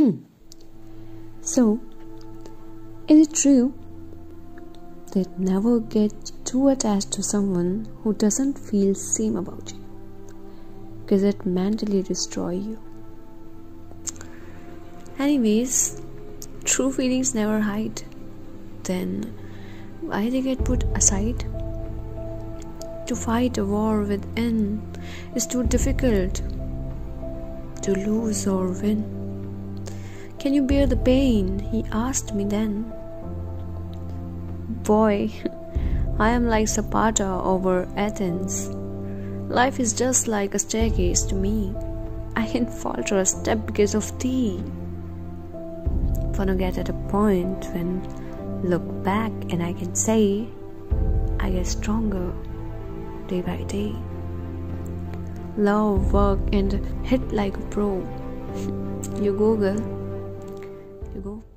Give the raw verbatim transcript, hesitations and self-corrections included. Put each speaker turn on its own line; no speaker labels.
So, is it true that never get too attached to someone who doesn't feel same about you? Because it mentally destroy you. Anyways, true feelings never hide. Then why they get put aside? To fight a war within is too difficult. To lose or win. Can you bear the pain? He asked me then. Boy, I am like Sparta over Athens. Life is just like a staircase to me. I can falter a step because of thee. Wanna get at a point when look back and I can say I get stronger day by day. Love, work and hit like a pro. You go, girl. You go.